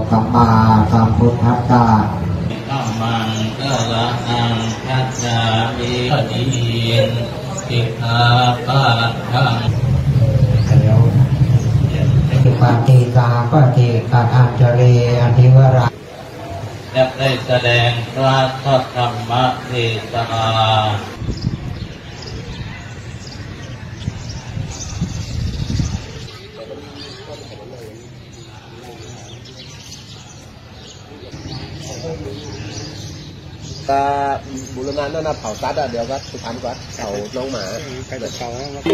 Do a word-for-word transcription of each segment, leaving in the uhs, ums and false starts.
สัมมาสัมพุทธัสสะธัมมังสรณังคัจฉามิปฏิสิกขาปะทังปฏิกาปฏิกาอัญจเรอธิวราจะได้แสดงพระธรรมเทศนาก็บุรณะนั่นนะเผาซัดอ่ะเดี๋ยวก็สุพรรณก็เผาน้องหมาใครแบบเผา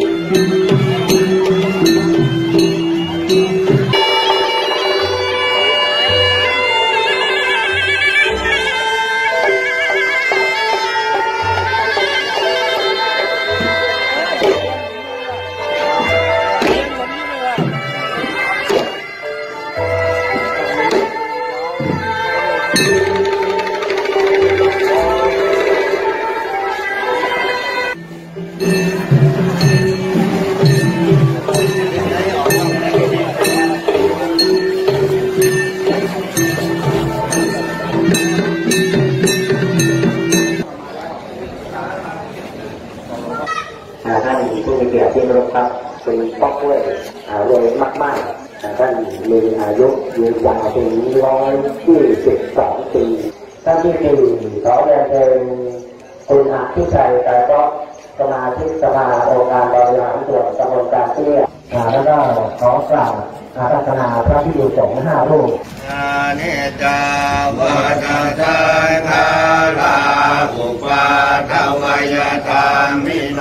ท่านผู้มีเกียรติที่เคารพครับเป็นพ่อป่วยรวยมากๆท่านมีอายุยืนยาวถึงร้อยยี่สิบสองปีท่านที่สี่ขอเรียนเชิญคุณอาทิชัยแต่ก็สมาชิกสภาองค์การบริหารส่วนตำบลกาเตี้ยแล้วก็ขอกราบอาราธนาพระภิกษุสงฆ์ห้ารูปเนจาวะนาทายคาลาอุปาทวายธรรมิโน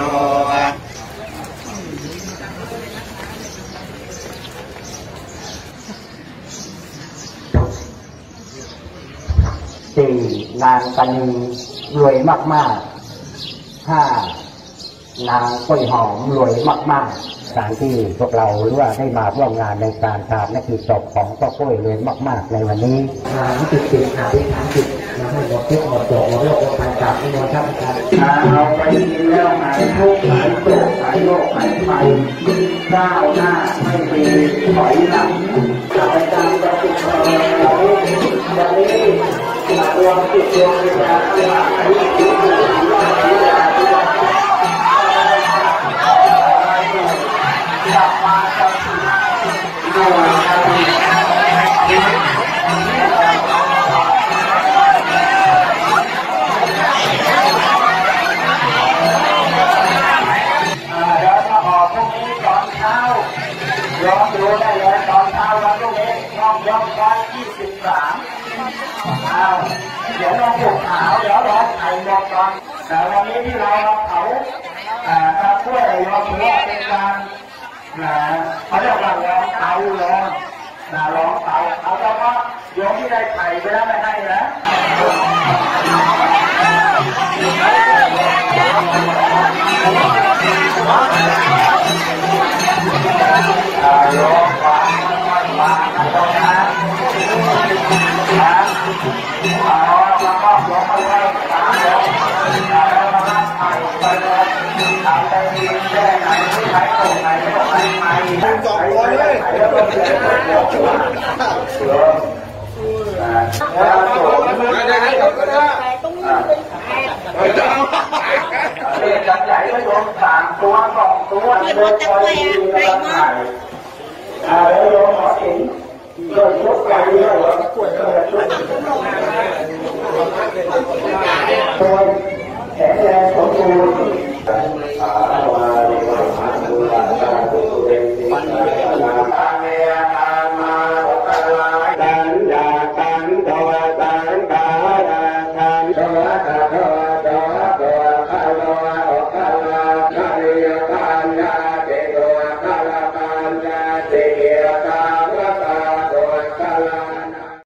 สี่นางกันรวยมากๆห้านางกล้วยหอมรวยมากๆการที่พวกเราหรือว่าได้มาร่วมงานในการทานนักกิจศพของพ่อกล้วยรวยมากๆในวันนี้งานจิตจิตหาที่ฐานจิตมาให้หมดทุกหมดโศกหมดโรคหมดภัยจากที่นอนครับเราไปกินแล้วหายทุกข์หายโศกหายโรคหายภัยก้าวหน้าไม่มีถอยหลังจะไปตามเราติดต่อเราวันนี้รวมจิตรวมวิญญาณที่มาให้ที่กลับมาครับโดยการเดี๋ยวมาออกพรุ่งนี้ตอนเช้าย้อนดูได้เลยตอนเช้าวันพรุ่งนี้ห้องยกร้อยยี่สิบสามเอาเดี๋ยวเราปลูกขาวเดี๋ยวเราไข่หมดก่อนแต่วันนี้ที่เราเผาตะกล้วยเราถือว่าเป็นการเขาเรียกว่าร้องเตาร้องนะร้องเตาเอาเฉพาะโยมที่ได้ไข่ไปแล้วไม่ให้นะโยมวางวางตรงนั้นนะเอามาก็ยกไปไว้สามยกแล้วมารับไข่ไปเลยทำได้ดีแค่ไหนที่ใช้ตรงไหนตรงไหนไม่สองคนเลยแล้วก็เสียเสียตัวเสือแล้วตัวไม่ได้ไม่ได้ไม่ได้เรียกกันใหญ่ก็โยนสามตัวสองตัวเดินคอยดีแล้วไข่แล้วโยนหอหินเดินชุดใหญ่เลยเหรอตัว